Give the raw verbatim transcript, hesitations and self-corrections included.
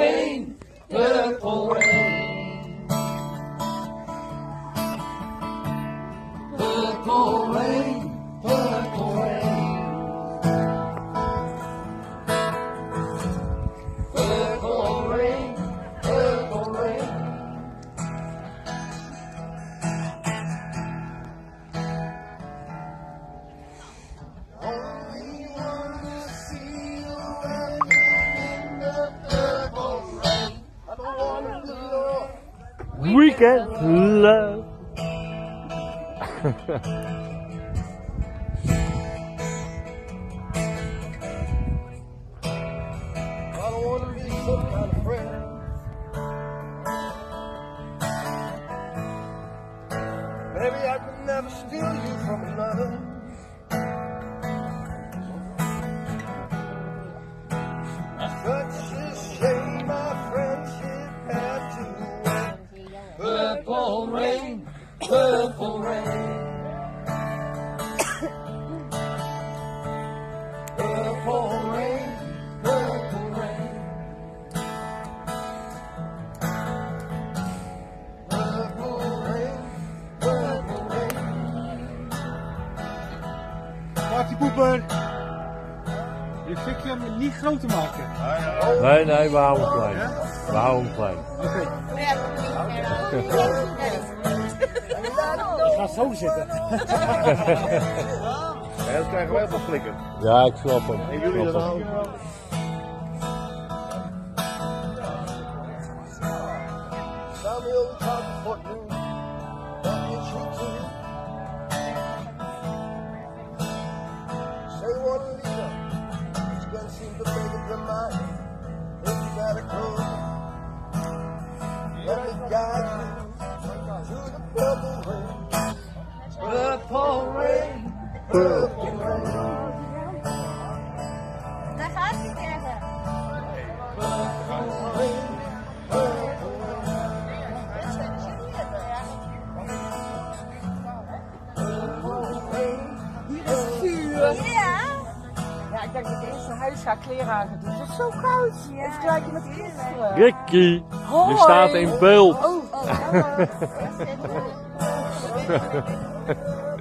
rain, purple rain. Purple rain, purple rain. Purple rain, purple rain. Only wanna see you in the purple rain. I don't wanna do Weekend love. I don't want to be some kind of friend. Maybe I could never steal you from another. Such a shame our friendship had to end. Purple rain, purple rain. Purple rain. Partypoeper! Je fikje om het niet groot te maken. Nee, nee, we houden hem klein. We houden hem klein. Oké. Ik ga zo zitten. Ja, dat krijgen wij van flikken. Ja, ik snap hem. En jullie dan ook? Tell me all the time what you that you should do. Say one leader, which can seem to make up your mind. If you gotta go, let me guide you to the purple rain. Purple rain, purple rain. Daar gaat hij tegen. Purple rain, purple Ja. Ja, ik denk dat ik eerst naar huis ga, kleren aan gaan doen. Het is zo koud. Ja. Het gelijk met kinderen. Ricky, Hoi. je staat in beeld. Oh, oh.